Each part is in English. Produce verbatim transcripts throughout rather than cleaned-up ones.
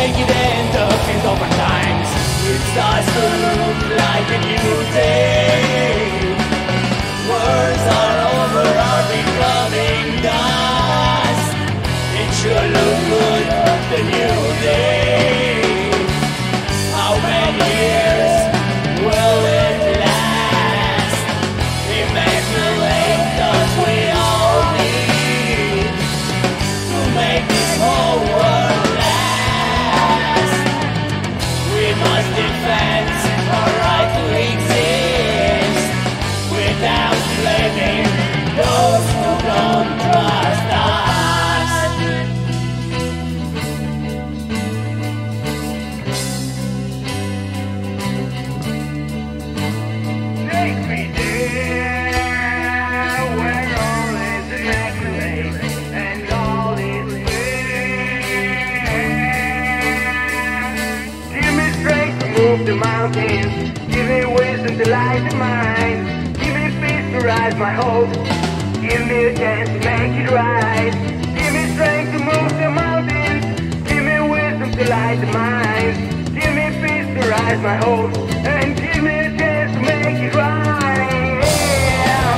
make it end up in over times. It starts to look like a new day. Words are over, are becoming dust. It sure look good, the new day. How many years will it last? Immaculate does we all need to make this whole world last. We must defend our right to exist without blaming those who don't trust us. Take me there where all is immaculate and all is fair. Give me strength to move the mountains. Give me wisdom to light the mind. Give me peace to rise my hopes. Give me a chance to make it right. Give me strength to move the mountains. Give me wisdom to light the mind. Give me peace to rise my hopes. And give me a chance to make it right. Yeah.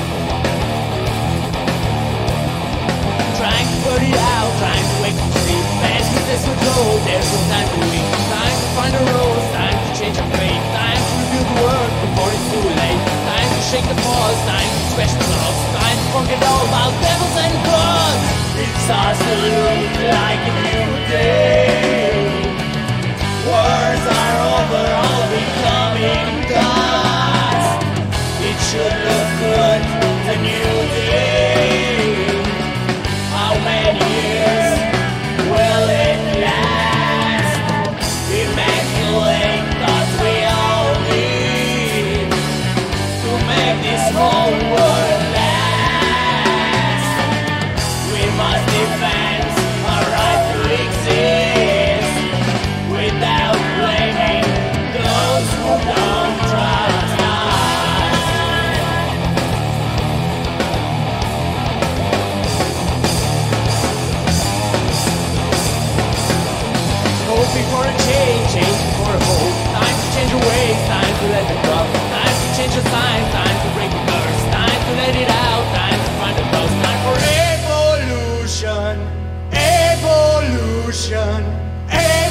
Trying to put it out, trying to wake up sleep. Fast as this will go, there's no time to wait. Time to find a rose, time to change our fate. Time to review the world before it's too late. Time to shake the paws, time to scratch the gloves. Time to forget all about devils and gods. It starts to look like a new day. Words are over, all becoming dust. It should look good, the new day. How many years will it last? Immaculate thoughts we all need to make this whole world last. We must defend our right to exist without blaming those who don't trust us. Hoping for a change, changing for a hope. Time to change your ways, time to let it go. Time to change your sign, time to break the curse. Time to let it out, time to find the close. Time for evolution, evolution,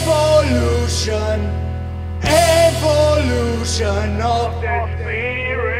evolution, evolution of The spirit.